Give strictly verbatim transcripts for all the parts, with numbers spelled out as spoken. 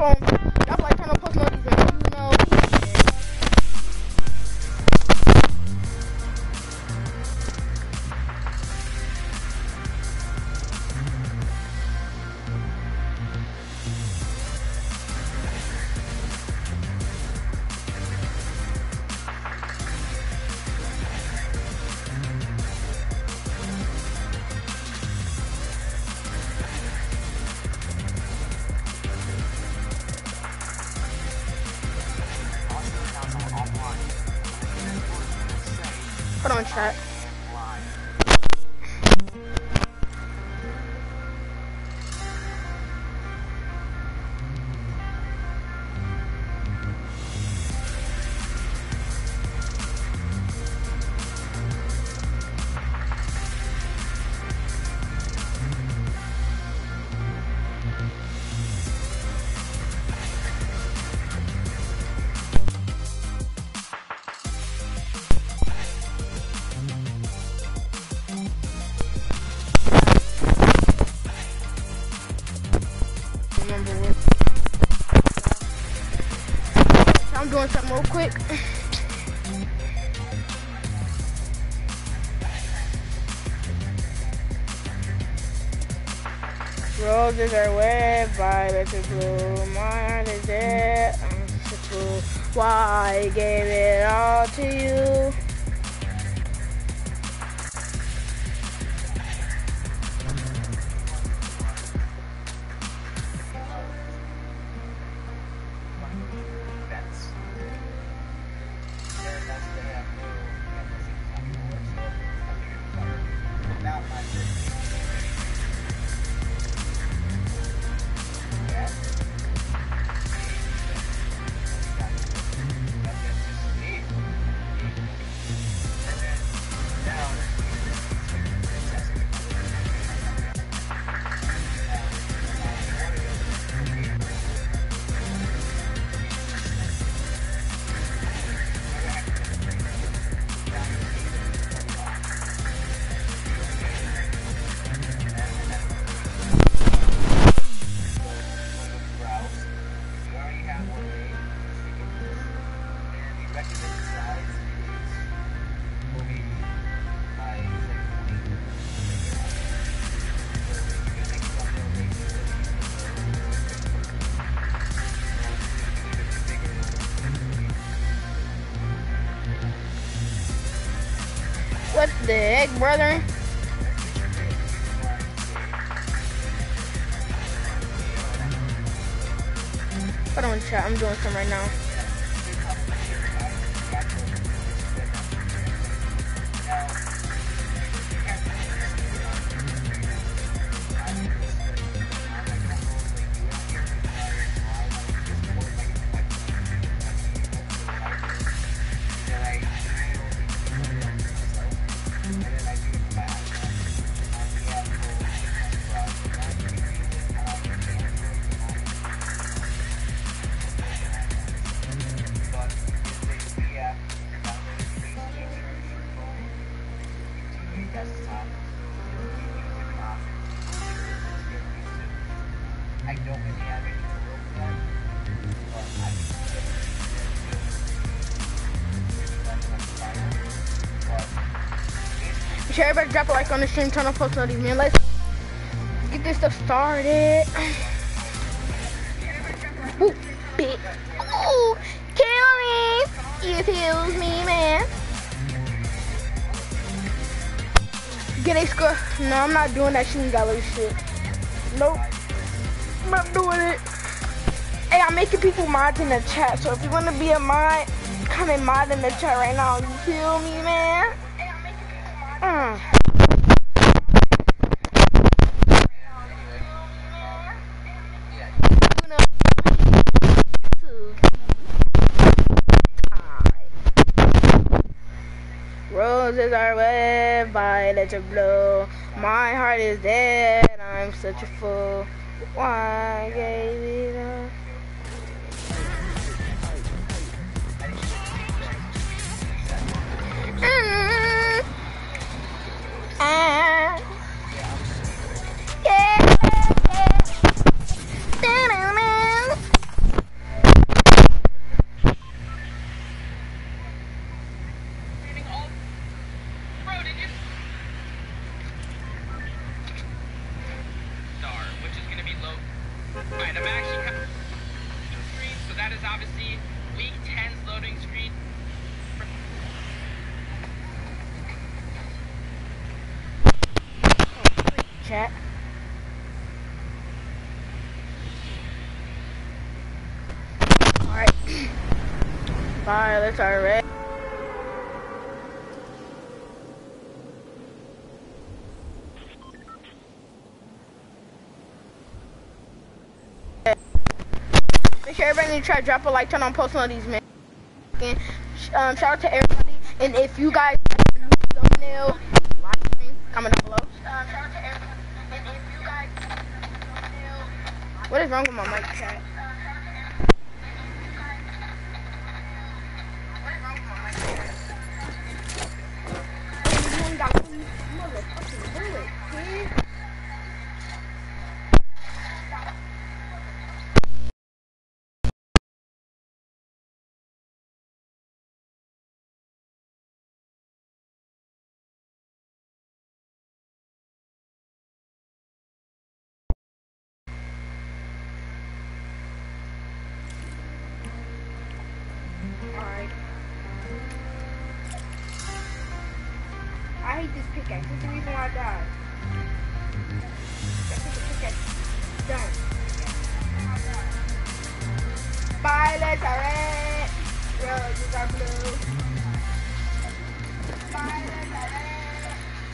phone. That's why I turn on post notifications, you know. Put on chat. I'm doing something real quick. Roses are red, violets are blue. My heart is dead. I'm such a fool. Why I gave it all to you? What the heck, brother? Put on chat, I'm doing some right now. Make sure everybody drop a like on the stream, turn on post notifications, man. Let's get this stuff started. Ooh, bitch. Ooh, kill me. You kills me, man. Get a score. No, I'm not doing that shooting gallery shit. Nope. I'm not doing it. Hey, I'm making people mods in the chat, so if you want to be a mod, comment mod in the chat right now. You feel me, man? Mm. Roses are red, violets are blue. My heart is dead, I'm such a fool. Why gave it up? Mm. Ah. Yeah, yeah. Alright, I'm actually coming screen, so that is obviously week ten's loading screen. Chat. Alright. Bye, let's alright. Make sure everybody need to try to drop a like, turn on post on these, man. And um, shout out to everybody. And if you guys like the new thumbnail, like, comment down below. Um, shout out to everybody. And if you guys like the new thumbnail, what is wrong with my mic, chat? What is wrong with my mic, chat? You ain't got one motherfucking bullet, kid. Alright. I hate this pickaxe. This is the reason why I died. That's what the pickaxe done. Bye, let's alright. Roses are blue. Bye, let's alright.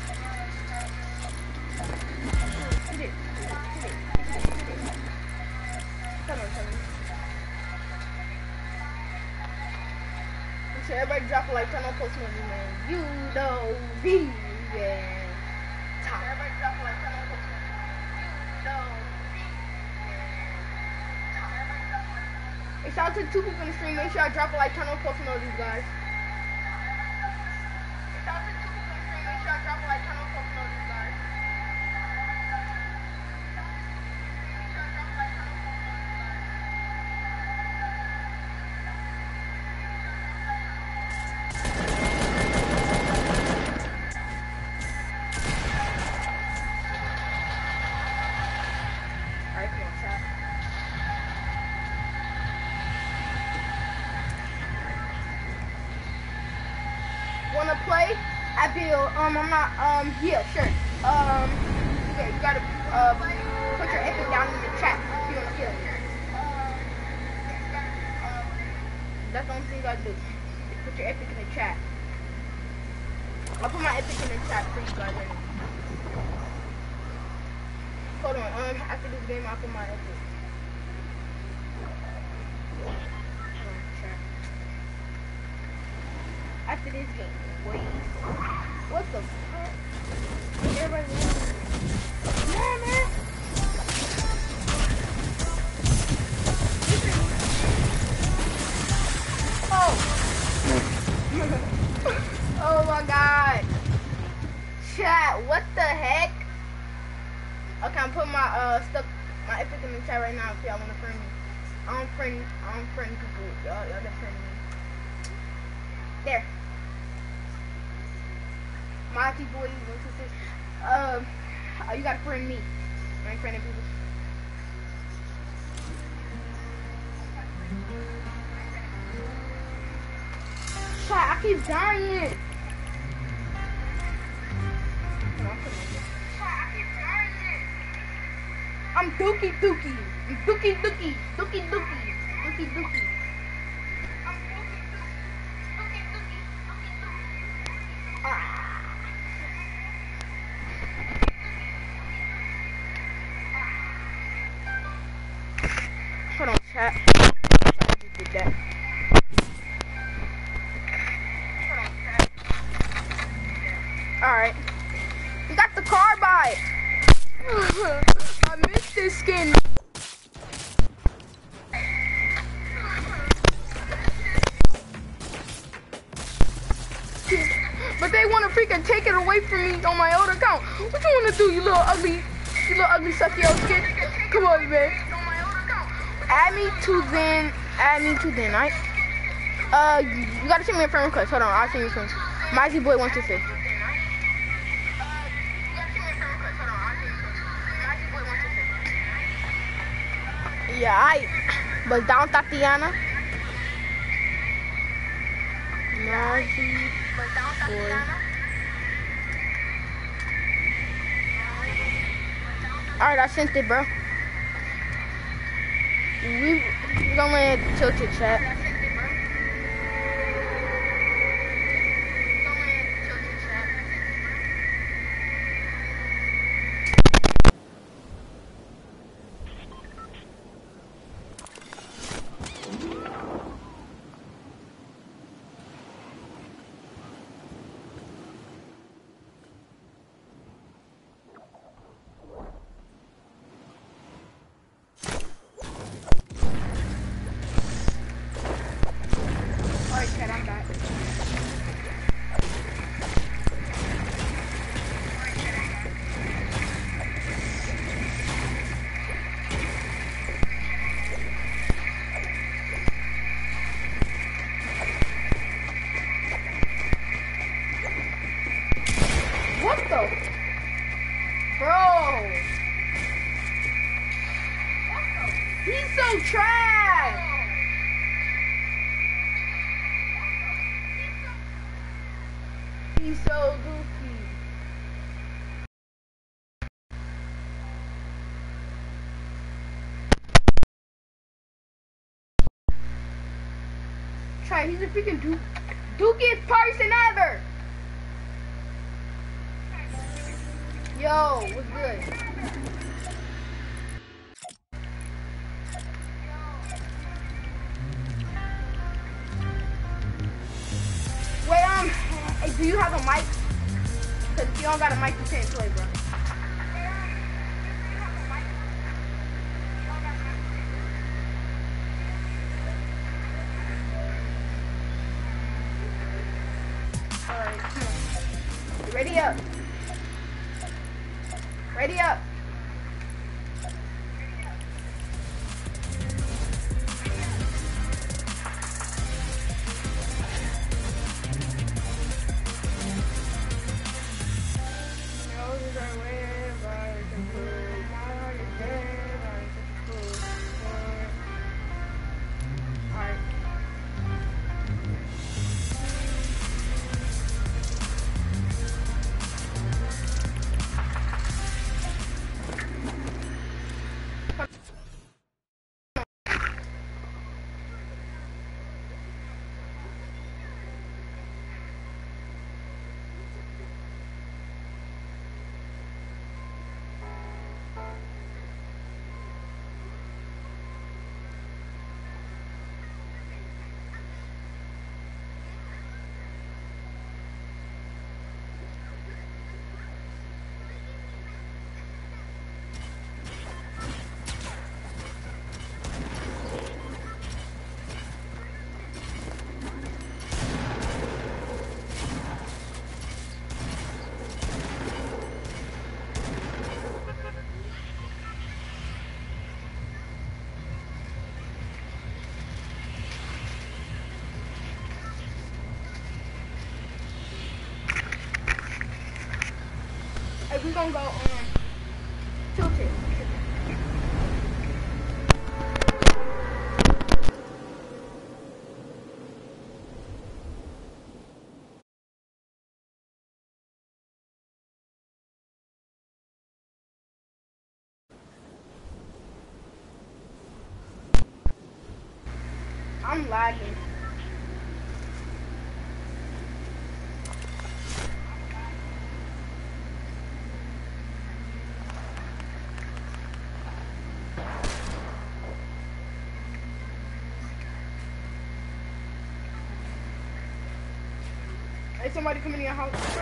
Hit it. Hit it. Hit it. Hit it. Come on, come on. So everybody drop a like, turn on post notifications, man. You know me, yeah. Top. Everybody drop a like, turn on post notifications. You know me, yeah. Top. Everybody drop a like. Hey, shout out to the two people in the stream. Make sure I drop a like, turn on post notifications, guys. Hey, shout out to the two people in the stream. Make sure I drop a like, turn on post notifications, guys. Wanna play? I feel, um, I'm not, um, yeah, sure. Um, okay, you gotta, uh, put your epic down in the chat if you wanna kill. That's the only thing you gotta do. Is put your epic in the chat. I'll put my epic in the chat for you guys anyway. Hold on, um, after this game, I'll put my epic. After this game, wait. What the fuck? Everybody knows. Yeah, man. Oh. Oh my god. Chat, what the heck? Okay, I'm putting my uh stuff, my epic in the chat right now if y'all wanna friend me. I don't friend, I don't friend people. Y'all, y'all just friend me. There. Monty boy, one two six. Um, uh, you gotta friend me. I ain't friending people. Chat, I keep dying. I'm dookie dookie. I'm dookie dookie. Dookie dookie. Dookie dookie. I'm dookie dookie. Dookie dookie. Dookie dookie. Ah. Hold on, chat. I just did that. Hold on, chat. Alright. We got the carbide. I missed this skin. But they want to freaking take it away from me on my old account. What you want to do, you little ugly, you little ugly sucky old kid? Come on, man. Add me to then, add me to then, right? Uh, you gotta send me a friend request. Hold on, I'll send you some. MyZBoy one two six. Yeah, I. But down Tatiana. Nazi. But down Tatiana. Alright, I sent it, bro. We we gonna land tilted chat. He's the freaking Duke, Dookiest person ever. Yo, what's good? Wait, um, hey, do you have a mic? Cause if you don't got a mic, you can't play, bro. Ready up. Ready up. We're gonna go on tilted. I'm lagging. Hey, somebody come in your house, bro.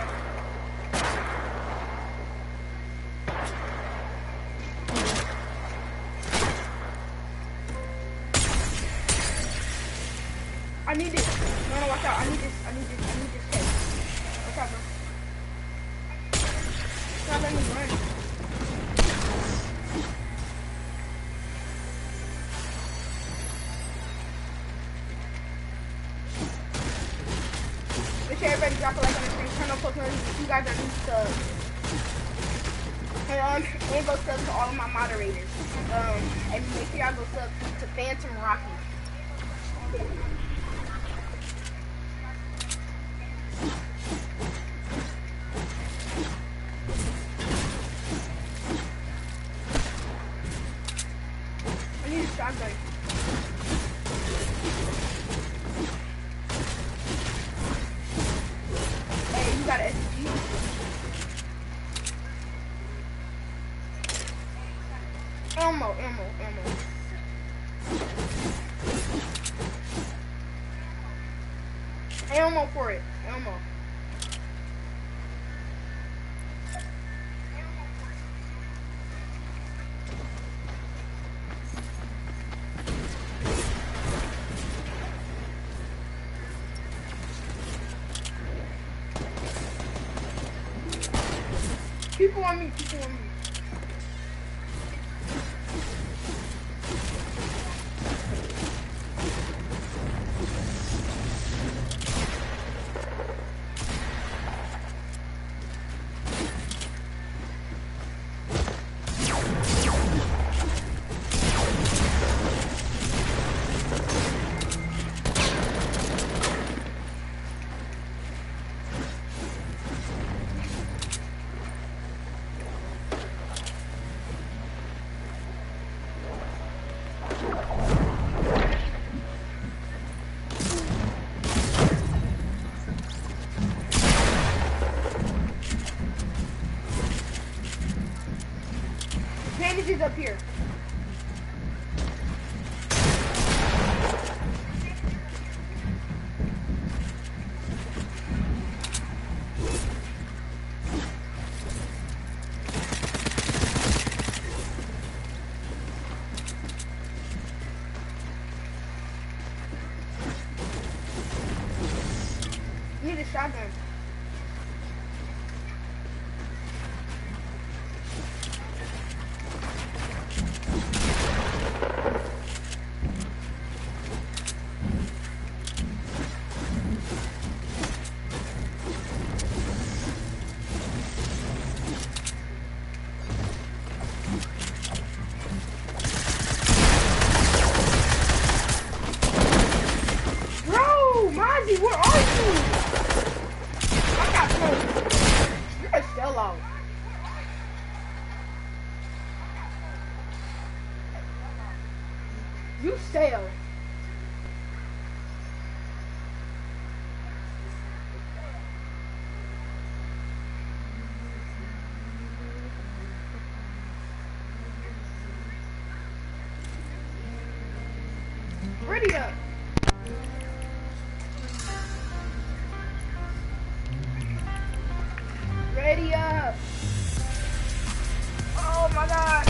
I need this. No, no, watch out. I need this. I need this. I need this case. Watch out, bro. Stop letting me run. Make sure everybody drop a like on the screen. Turn on post notifications if you guys are new to And, um, and go sub to all of my moderators. Um, and make sure y'all go sub to Phantom Rocky. I need a shotgun. Hey, you got an S G? Ammo, ammo, ammo. Ammo for it. Ammo. People on me, people on me. Bandages up here. Need a shotgun. Where are you? I got close. You're a sellout. You sell. Ready up. Ready up. Oh my God.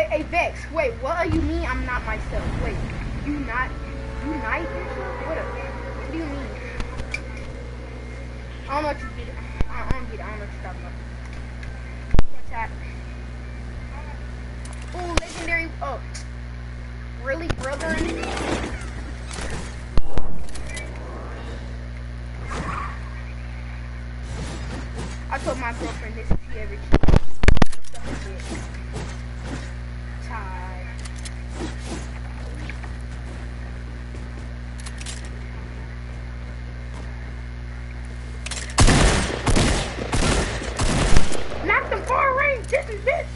Hey, hey, Vex, wait, what do you mean I'm not myself? Wait, you not, you not yourself? What, a, what do you mean? I don't know what you get. I, I don't get it. I don't know what you're talking about. What's that? Oh, legendary. Oh, really, brother? I told my girlfriend this if she ever cheats. Tired. Knock them far range. This is this.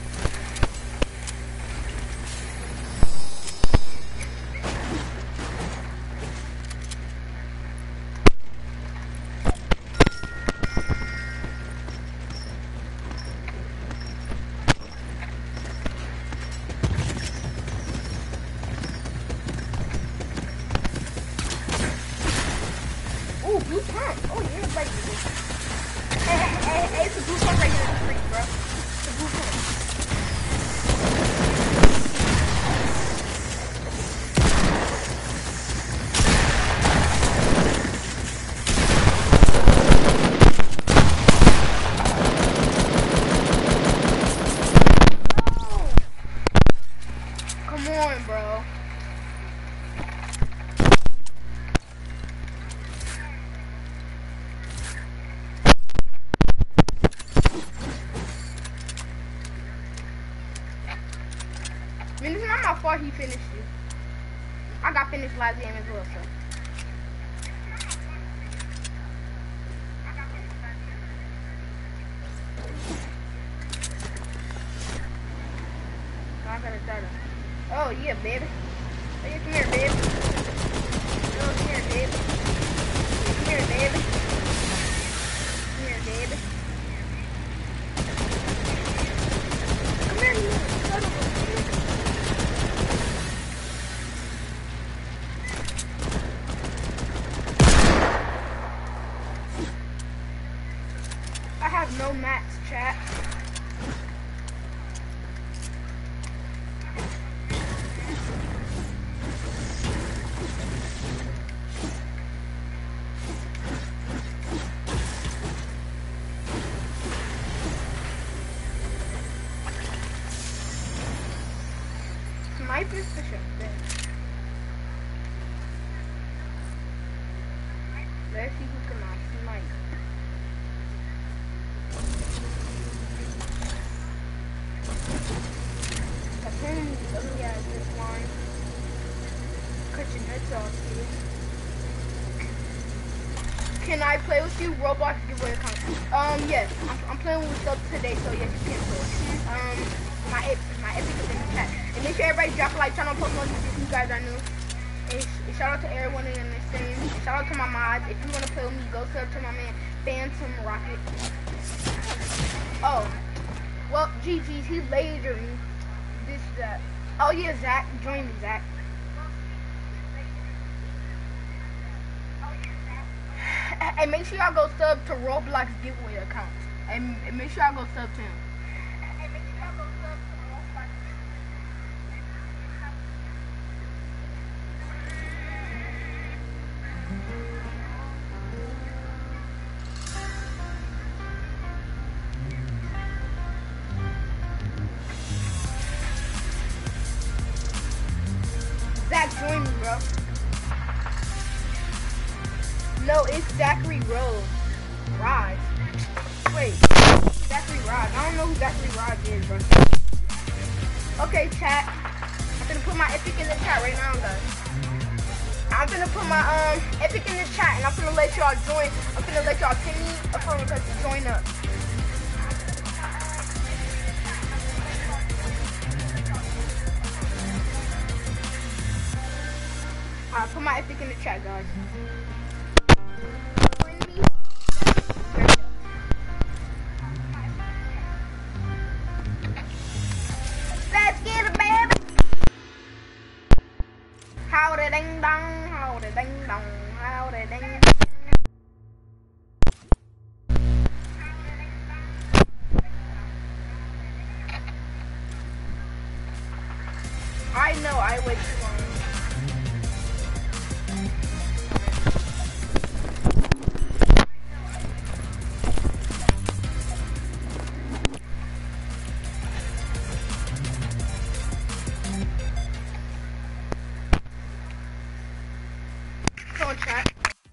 I mean, it's not my fault he finished you. I got finished last game as well, so. I gotta start him. Oh, yeah, baby. Oh, yeah, come here, baby. Oh, come here, baby. Come here, baby. Come here, baby. Come here, you son of a bitch. I have no mats, chat. Sniper's the shot there. Let's see who can out snipe. Apparently the other guy is this line. Cut your nuts off, dude. Can I play with you? Roblox giveaway account. Um, yes. I'm, I'm playing with subs today, so yes, you can play. Um, my my epic is in the chat. And make sure everybody drop a like, turn on post notifications if you guys are new. And, and shout out to everyone in this stream. And shout out to my mods. If you want to play with me, go sub to my man Phantom Rocket. Oh, well, G G's, he's lasering this that. Oh yeah, Zach, join me, Zach. And make sure y'all go sub to Roblox giveaway account. And, and make sure y'all go sub to him. Zach, join me, bro. No, it's Zachary Rose. Raj. Wait. Zachary Raj. I don't know who Zachary Raj is, bro. Okay, chat. I'm gonna put my epic in the chat right now, guys. I'm gonna put my um epic in the chat, and I'm gonna let y'all join. I'm gonna let y'all pin me a phone request to join up. Alright, put my epic in the chat, guys. Let's get it, baby. How the ding dong, how the ding dong, how the ding dong. quiet way too long. Come on, chat.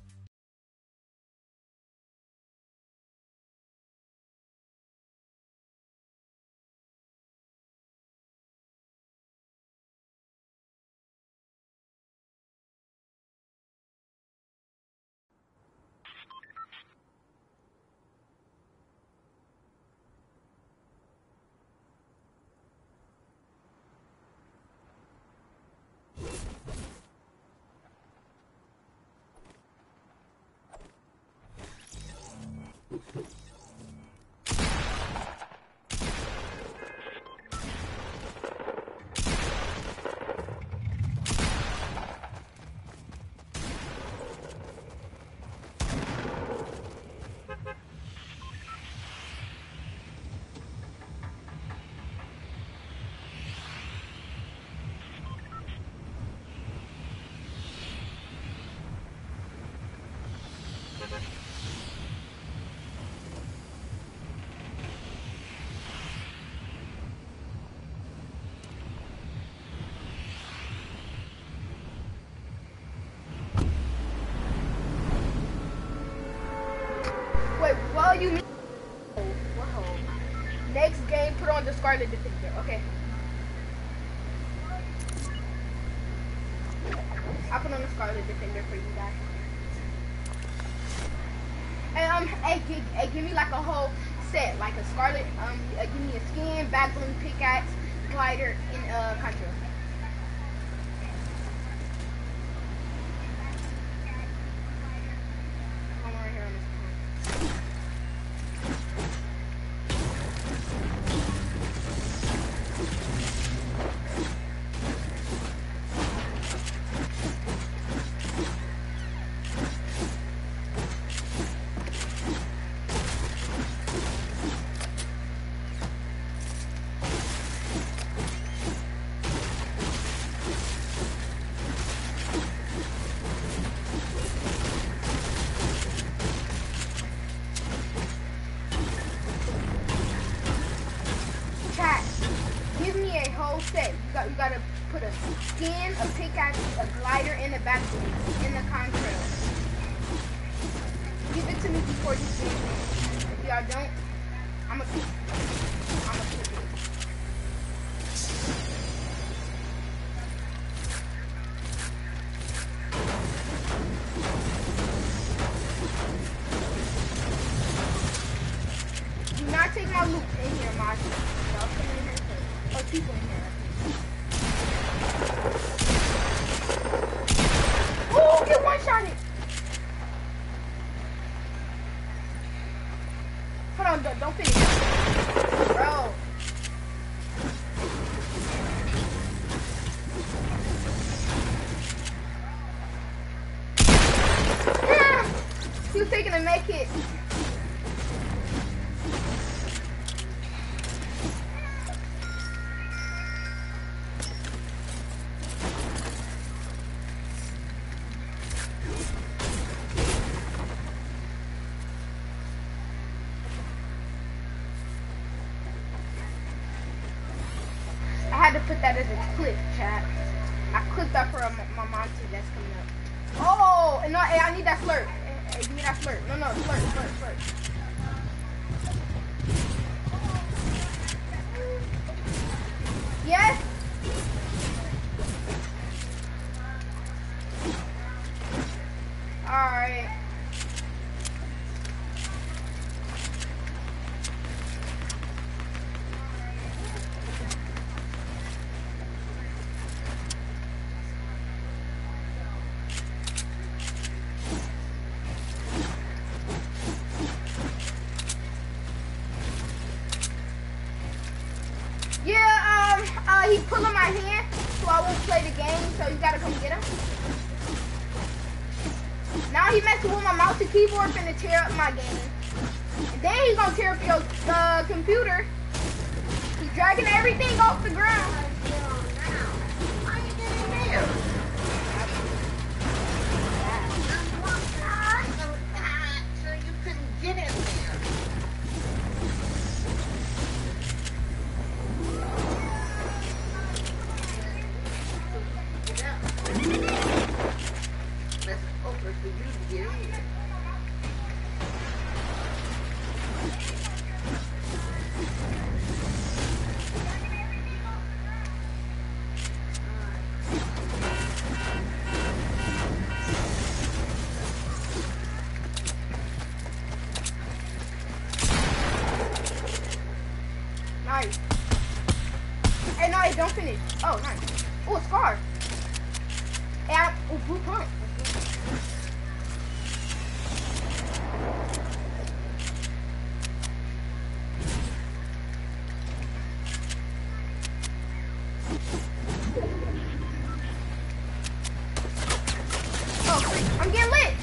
Wait, what you mean? Whoa. Next game, put on the Scarlet Defender. Okay. I'll put on the Scarlet Defender for you guys. And um, hey, give, hey, give me like a whole set, like a Scarlet. Um, uh, give me a skin, back bling, pickaxe, glider, and uh, contra. Set. You got you gotta put a skin, a pickaxe, a glider, and a back in the contrail. Give it to me before you see it. If y'all don't, I'ma keep I'ma keep it. Do not take my loot in here, my y'all come in here first. Or people in here. Oh, get one shot it. Hold on, don't, don't finish. Bro. Yeah. He was taking a med kit. I had to put that as a clip, chat. I clipped that for a, my monty that's coming up. Oh, and no, hey, I need that flirt. Hey, hey, give me that flirt. No, no, flirt, flirt, flirt. Yes? Alright. He pulling my hand, so I won't play the game, so you gotta come get him. Now he messing with my mouse and keyboard, finna tear up my game. And then he's gonna tear up your uh, computer. He's dragging everything off the ground. But for you to get in. Nice. Hey, no, hey, don't finish. Oh, nice. Oh, a scar. Hey, I, oh, blue pump. Oh, freak. I'm getting lit.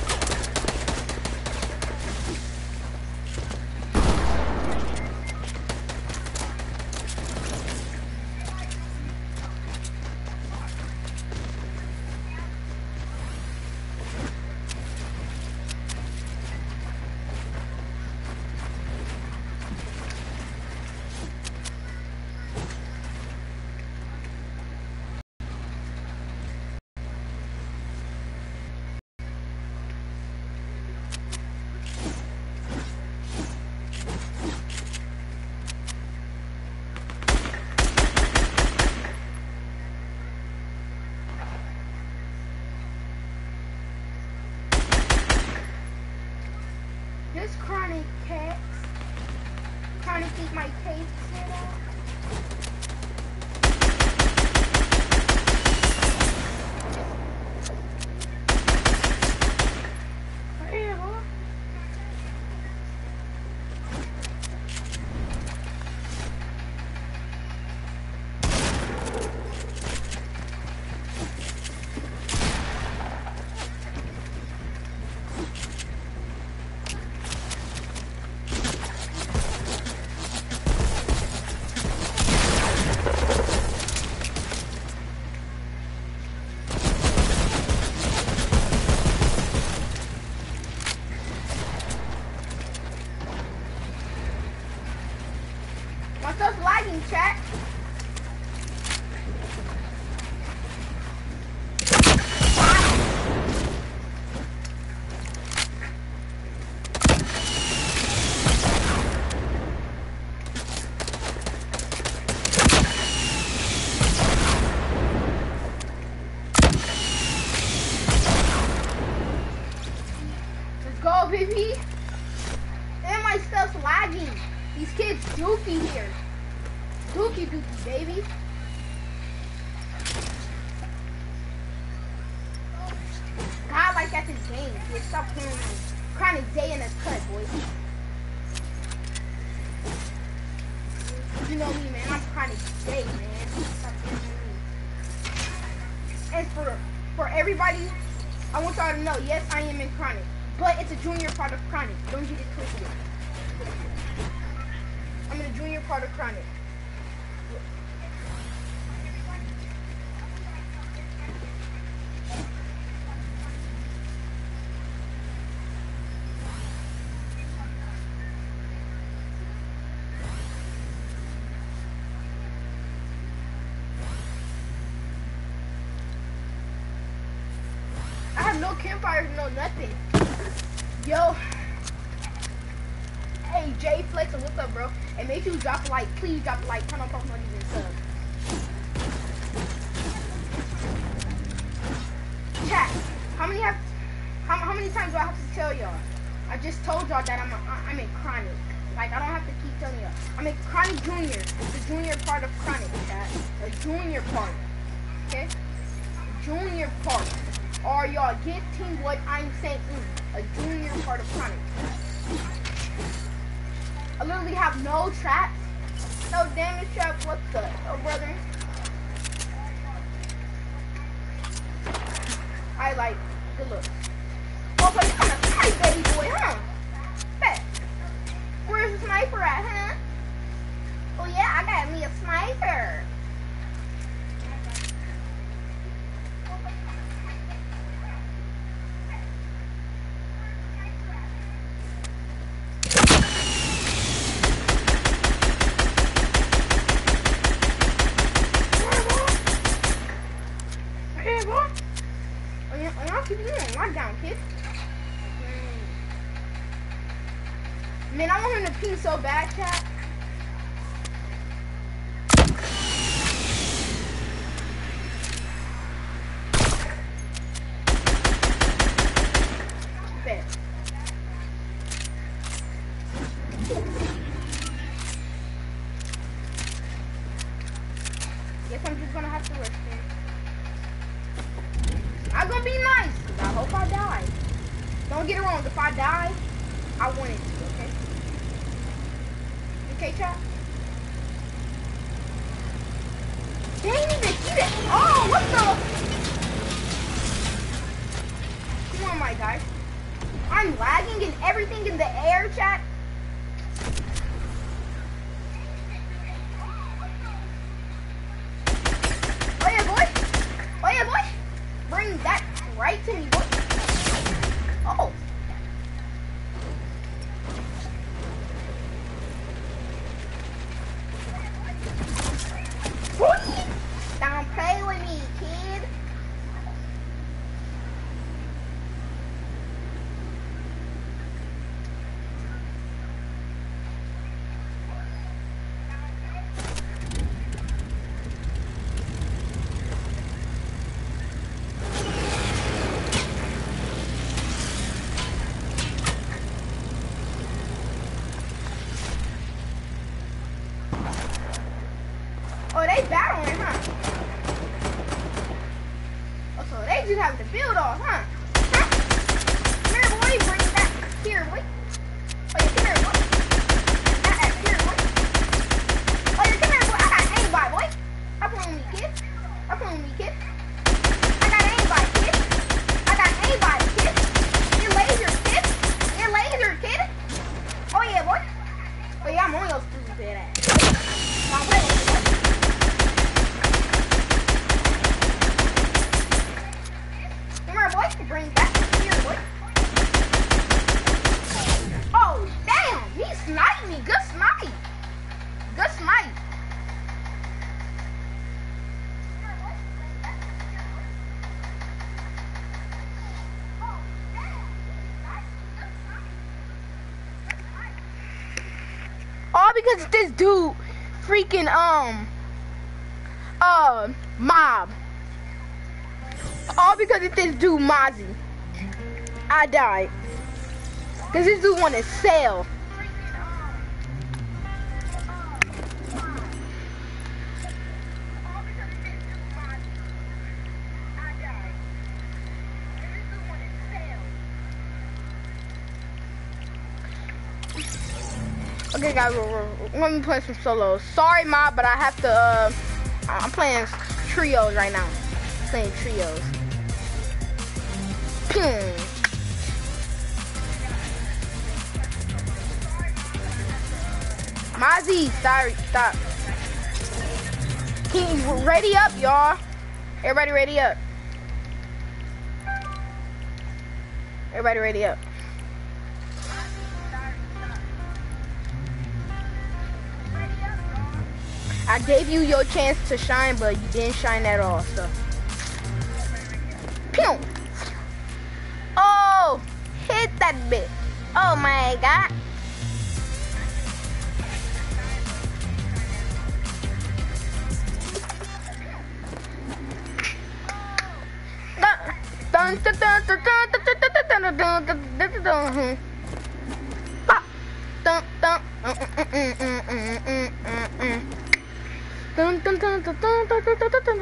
This chronic cats trying to keep my case set up. Hey, huh? My stuff's lagging, chat. Let's go, baby. And my stuff's lagging. These kids dookie here. Dookie dookie, baby. God, like that's his game. Kid. Stop playing with Chronic J in a cut, boys. You know me, man. I'm Chronic J, man. Stop playing with me. And for, for everybody, I want y'all to know, yes, I am in Chronic. But it's a junior part of Chronic. Don't get it twisted. I'm in a junior part of Chronic. I have no campfires, no nothing. Yo. Hey, Jay Flex, what's up, bro? And make sure you drop a like. Please drop a like. Turn on post notifications and sub. Chat. How many have? How, how many times do I have to tell y'all? I just told y'all that I'm a, I'm in Chronic. Like I don't have to keep telling y'all. I'm in Chronic Junior. It's the junior part of Chronic, chat. A junior part. Okay. Junior part. Are y'all getting what I'm saying? A junior part of Chronic. I literally have no traps, no damage traps. What's up, oh brother? I like good look. Oh, but you kind of tight, baby boy, huh? Bet. Where's the sniper at, huh? Oh yeah, I got me a sniper. Oh yeah. I'll keep you on lockdown, kid. Man, I want him to pee so bad, chat. Bet. Guess I'm just gonna have to rush him. I'm gonna be nice, because I hope I die. Don't get it wrong, if I die, I want it to, okay? Okay, chat? They ain't even see it. Oh, what the? Come on, my guy. I'm lagging and everything in the air, chat. Oh, yeah, boy. Oh, yeah, boy. Bring that right to me, boy. Oh. Don't play with me, kid. Oh, they battling, huh? Oh, so they just have to build off, huh? Huh? Come here, boy. Bring that here, boy. Oh, yeah, come here, boy. That ass here, boy. Oh, yeah, come here, boy. I got aimbot, boy. Stop playing with me, kid. Stop playing with me, kid. I got aimbot, kid. I got aimbot, kid. You're laser, kid. You're laser, kid. Oh, yeah, boy. Oh, yeah, I'm on your stupid ass. Now, play with me, boy. Boy, bring that here, boy. Oh, damn! He sniped me. Good snipe. Good snipe. All because this dude freaking um uh mob. All because of this dude, Mozzie. I died. Because this dude want to sell. Okay, guys, let me play some solos. Sorry, Mob, but I have to, uh, I'm playing trios right now. I'm playing trios. Hmm. Mozzie, sorry, stop. Can you ready up, y'all? Everybody ready up. Everybody ready up. I gave you your chance to shine, but you didn't shine at all, so. Pew! Oh, hit that bit. Oh my god. Dun dun dun dun dun dun dun dun dun dun dun. Pop. Dun dun. Dun dun dun dun dun dun dun dun dun.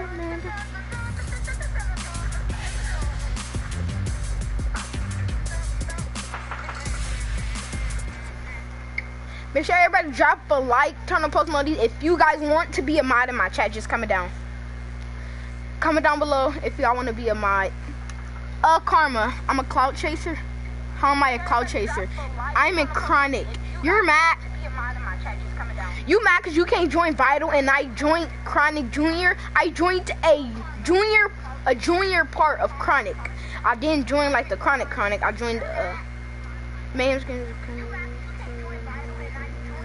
Make sure everybody drop a like, turn on post notifications. If you guys want to be a mod in my chat, just comment down. Comment down below if y'all want to be a mod. Uh, Karma, I'm a cloud chaser. How am I a cloud chaser? I'm in Chronic. You're mad. You mad because you can't join Vital and I joined Chronic Junior. I joined a junior, a junior part of Chronic. I didn't join like the Chronic Chronic. I joined uh, Mayhem Scrims.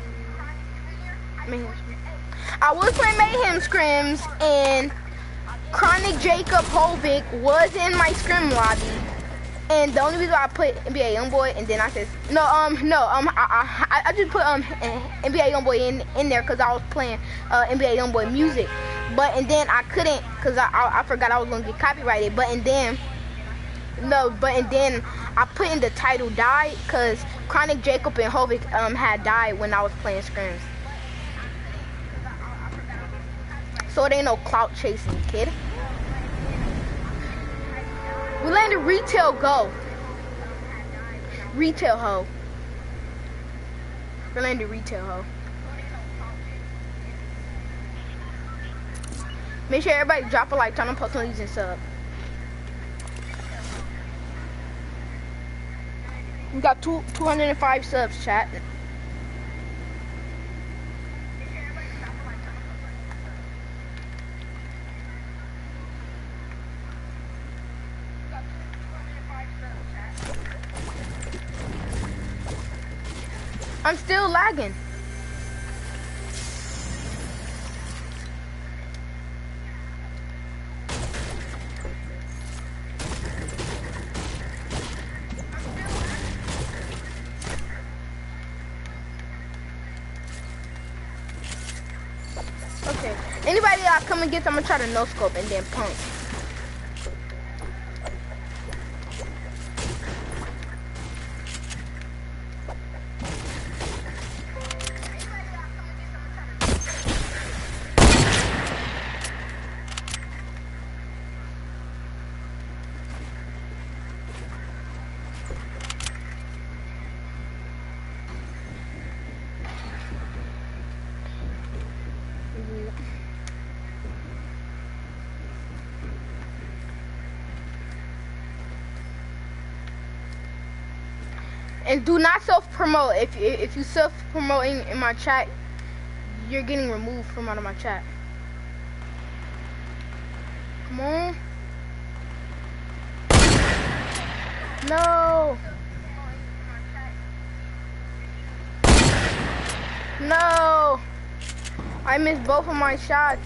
Mayhem. I was playing Mayhem Scrims and ChronicJacobb Hulvc was in my scrim lobby, and the only reason I put NbaYoungboy and then I said no, um, no, um, I, I, I just put um NbaYoungboy in in there because I was playing uh NbaYoungboy music, but and then I couldn't because I, I I forgot I was gonna get copyrighted, but and then no, but and then I put in the title died because ChronicJacobb and Hulvc um had died when I was playing Scrims. So it ain't no clout chasing, kid. We landed retail go. Retail ho. We landed retail ho. Make sure everybody drop a like, turn on post notifications and sub. We got two two hundred and five subs, chat. I'm still lagging. Okay. Anybody that I come against, I'm gonna try to no scope and then pump. And do not self-promote. If if you self-promoting in my chat, you're getting removed from out of my chat. Come on. No. No. I missed both of my shots.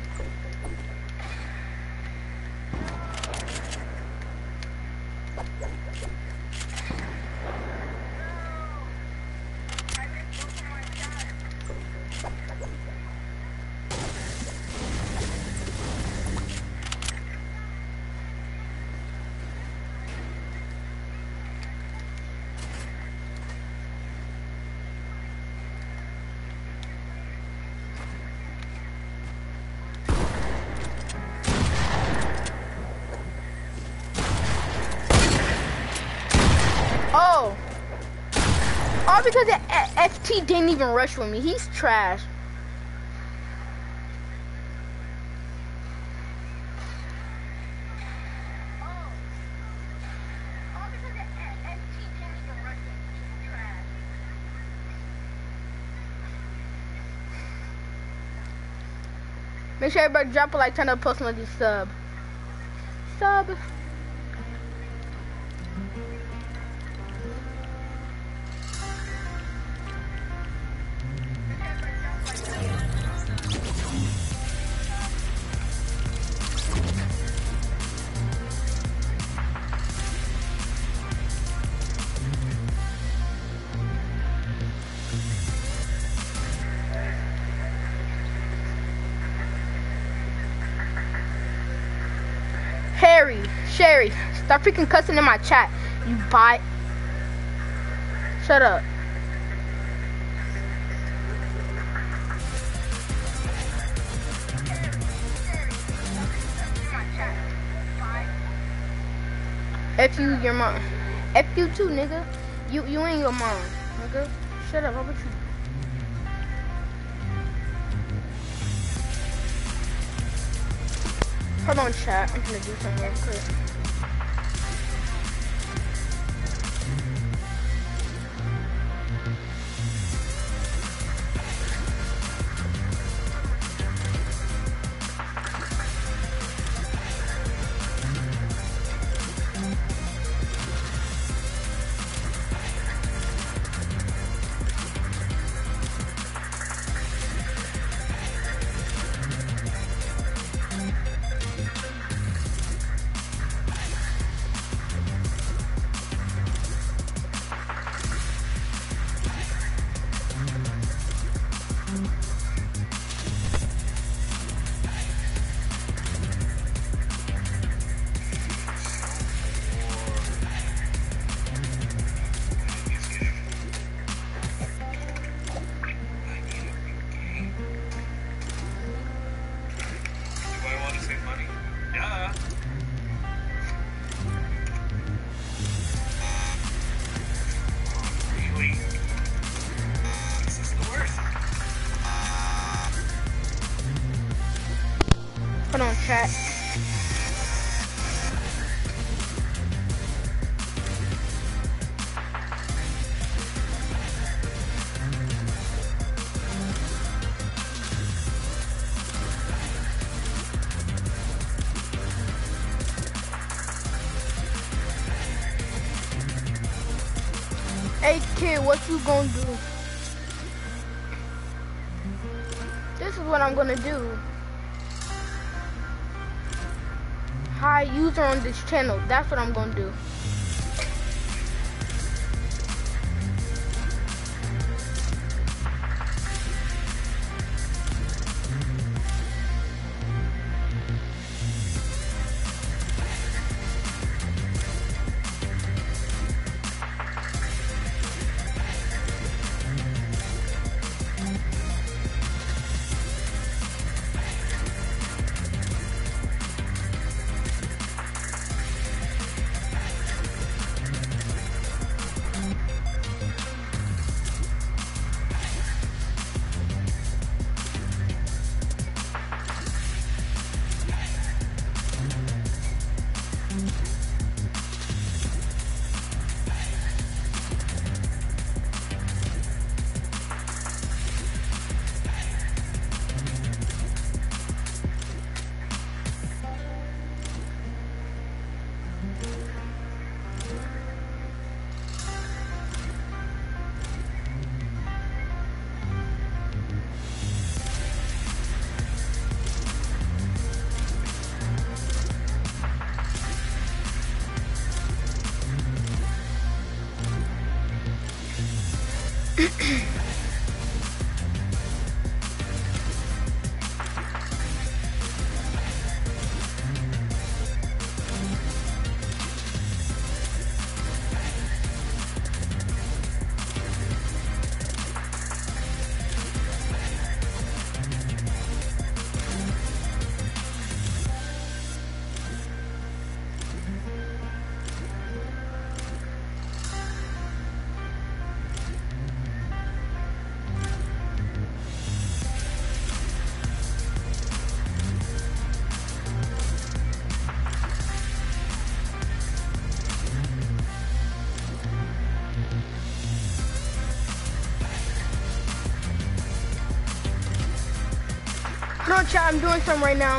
Oh. All because the F T didn't even rush with me. He's trash. Make sure everybody drop a like, turn up, post, and sub. Sub. Harry, Sherry, stop freaking cussing in my chat, you bot. Shut up. F you, your mom. F you too, nigga. You you ain't your mom, nigga. Shut up, how about you? Hold on, chat. I'm gonna do something real quick. chat. Hey kid, what you gonna do? This is what I'm gonna do. High user on this channel. That's what I'm gonna do. Hold on, chat, I'm doing something right now.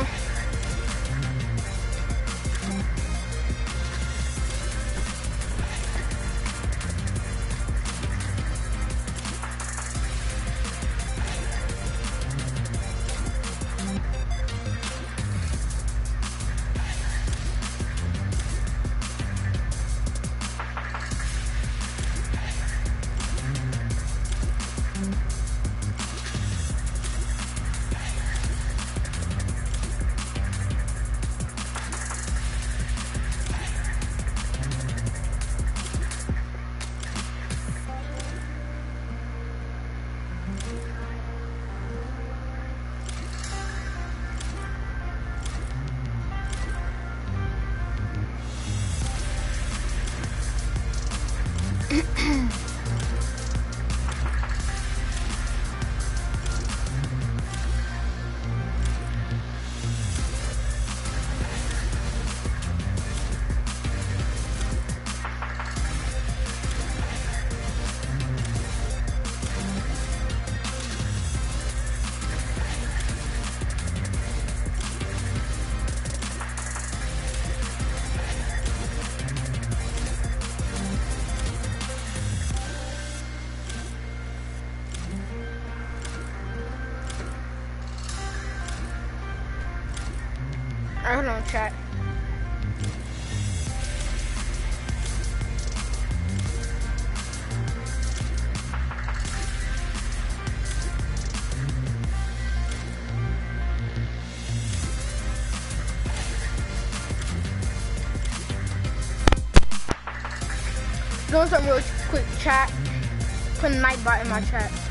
Hold on, chat. Doing something real quick, chat. Put a night bot in my chat.